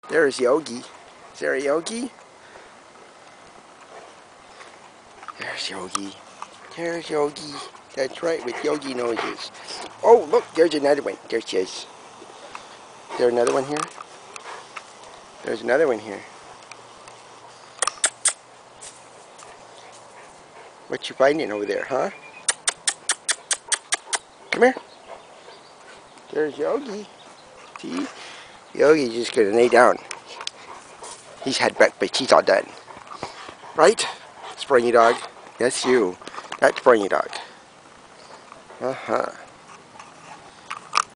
There's Yogi. Is there a Yogi? There's Yogi. There's Yogi. That's right, with Yogi noses. Oh, look, there's another one. There she is. Is there another one here? There's another one here. What you finding over there, huh? Come here. There's Yogi. See? Yogi's just gonna lay down. He's had breakfast. He's all done. Right? Springy dog. That's you. That's Springy dog. Uh-huh.